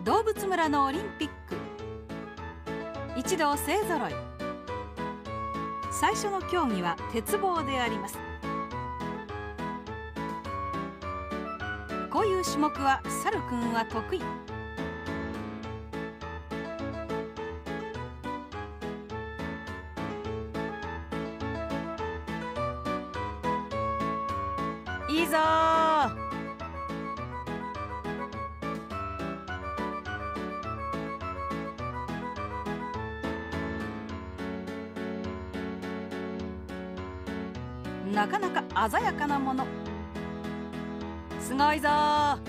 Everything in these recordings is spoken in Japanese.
動物村のオリンピック、一同勢ぞろい。最初の競技は鉄棒であります。こういう種目はサルくんは得意。いいぞー。なかなか鮮やかなもの。すごいぞー。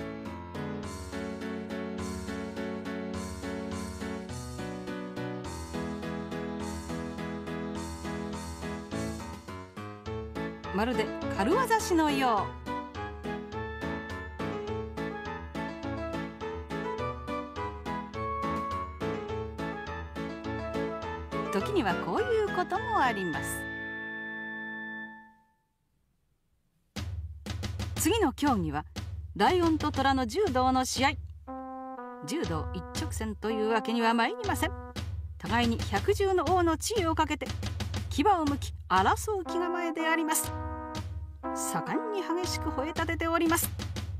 まるで軽業師のよう。時にはこういうこともあります。次の競技はライオンとトラの柔道の試合。柔道一直線というわけには参りません。互いに百獣の王の地位をかけて牙をむき争う気構えであります。盛んに激しく吠え立てております。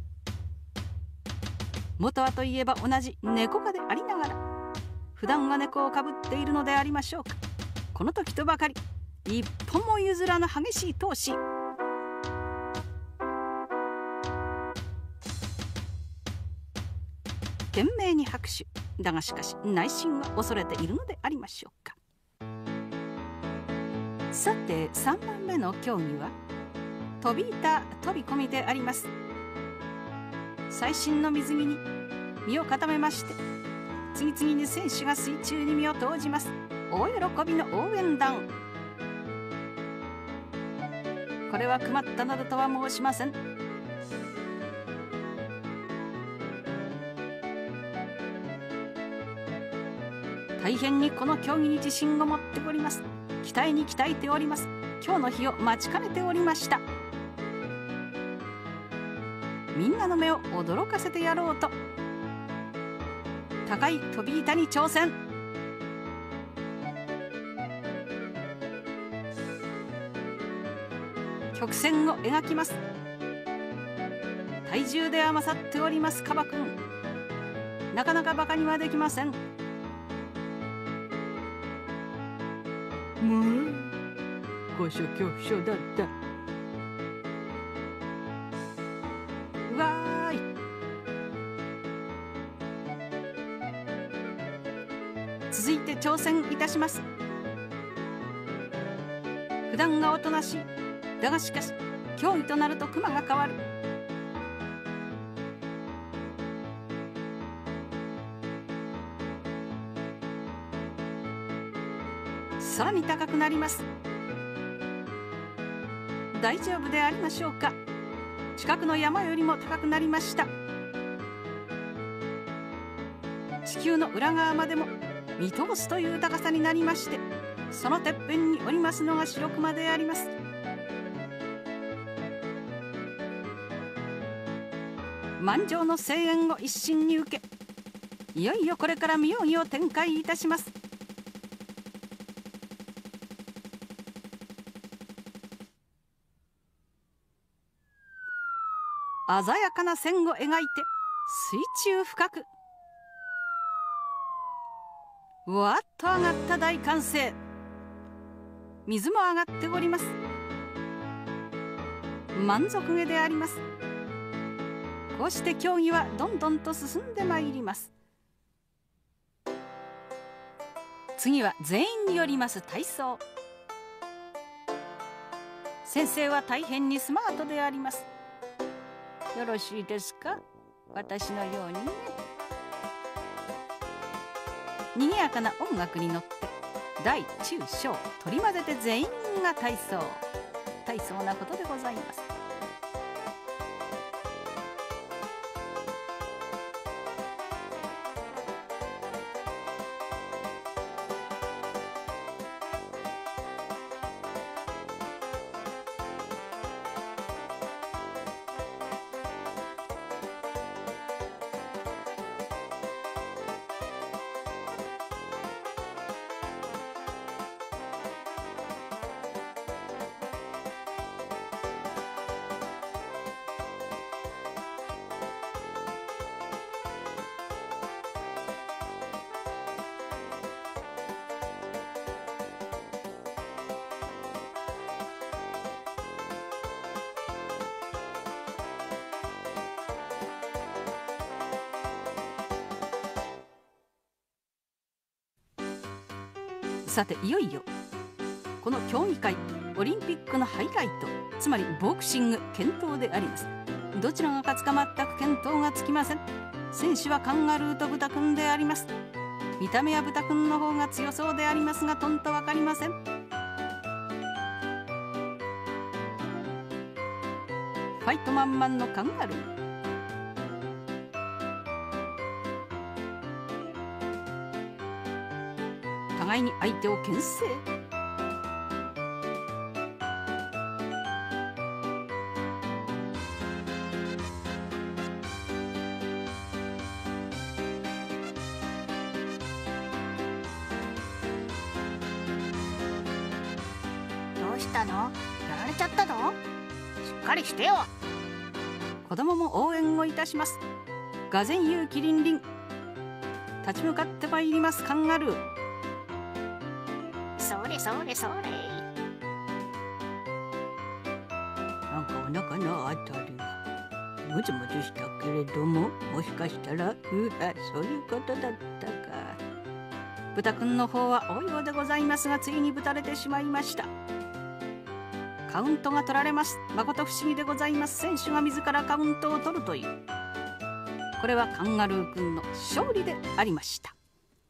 元はといえば同じ猫科でありながら、普段は猫をかぶっているのでありましょうか。この時とばかり一歩も譲らぬ激しい闘志。懸命に拍手だが、しかし内心は恐れているのでありましょうか。さて3番目の競技は飛び板飛び込みであります。最新の水着に身を固めまして、次々に選手が水中に身を投じます。大喜びの応援団。これはくまったなどとは申しません。大変にこの競技に自信を持っております。期待に期待ております。今日の日を待ちかねておりました。みんなの目を驚かせてやろうと高い飛び板に挑戦。曲線を描きます。体重で勝っておりますカバくん。なかなかバカにはできません。もう高所恐怖症だった。わーい。続いて挑戦いたします。普段がおとなしい。だがしかし競技となるとクマが変わる。さらに高くなります。大丈夫でありましょうか。近くの山よりも高くなりました。地球の裏側までも見通すという高さになりまして、そのてっぺんにおりますのが白熊であります。満場の声援を一身に受け、いよいよこれから妙義を展開いたします。鮮やかな線を描いて水中深く、わっと上がった大歓声。水も上がっております。満足げであります。こうして競技はどんどんと進んでまいります。次は全員によります体操。先生は大変にスマートであります。よろしいですか、私のようにね。賑やかな音楽に乗って大中小取り混ぜて全員が体操。大層なことでございます。 さていよいよこの競技会オリンピックのハイライト、つまりボクシング健闘であります。どちらが勝つか全く見当がつきません。選手はカンガルーとブタくんであります。見た目はブタくんの方が強そうでありますが、とんと分かりません。ファイト満々のカンガルー。互いに相手を牽制。 どうしたの？やられちゃったの？しっかりしてよ。 子供も応援をいたします。がぜん勇気りんりん。立ち向かってまいりますカンガルー。 それそれそれ。 なんかお腹のあたりがもじもじしたけれども、もしかしたらそういうことだったか。 ブタくんの方は大ようでございますが、ついにぶたれてしまいました。カウントが取られます。まこと不思議でございます。選手が自らカウントを取るという、これはカンガルーくんの勝利でありました。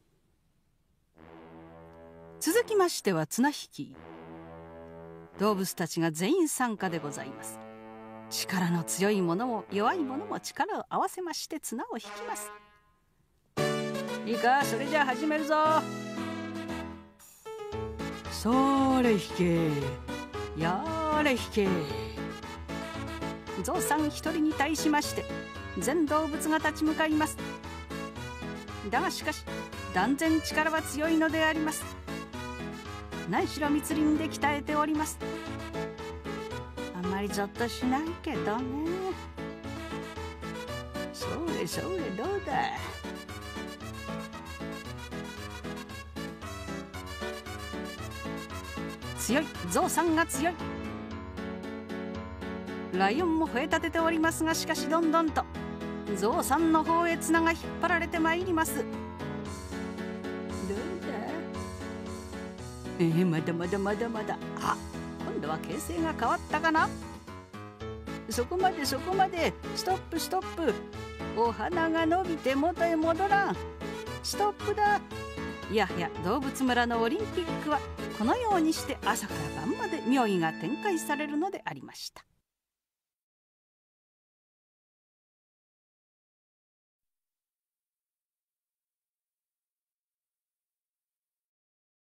続きましては綱引き。動物たちが全員参加でございます。力の強いものも弱いものも力を合わせまして綱を引きます。いいか、それじゃあ始めるぞ。 それ引け、 やれ引け。ゾウさん一人に対しまして全動物が立ち向かいます。だがしかし断然力は強いのであります。何しろ密林で鍛えております。あんまりゾッとしないけどね。 それそれ、どうだ。 強い、ゾウさんが強い。ライオンも吠え立てておりますが、しかしどんどんとゾウさんの方へ綱が引っ張られてまいります。 まだまだまだまだ。 あ、今度は形勢が変わったかな。 そこまでそこまで。 ストップストップ。お花が伸びて元へ戻らん。ストップだ。いやはや動物村のオリンピックはこのようにして朝から晩まで妙技が展開されるのでありました。